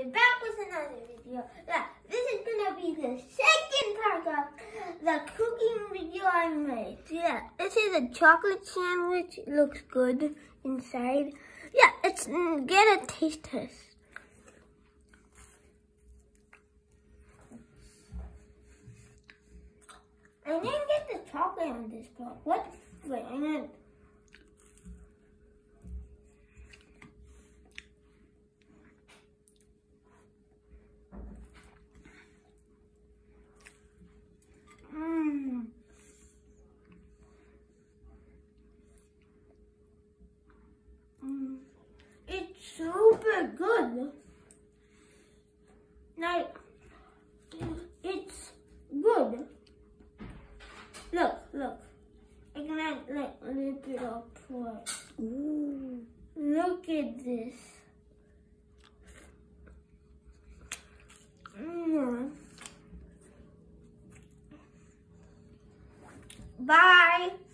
we're back with another video. Yeah, this is gonna be the second part of the cooking video I made. Yeah, this is a chocolate sandwich. It looks good inside. Yeah, let's get a taste test. I didn't get the chocolate on this part. What? Wait, I didn't. It's super good. Like, it's good. Look. I can like rip it up for it. Ooh. Look at this. Bye.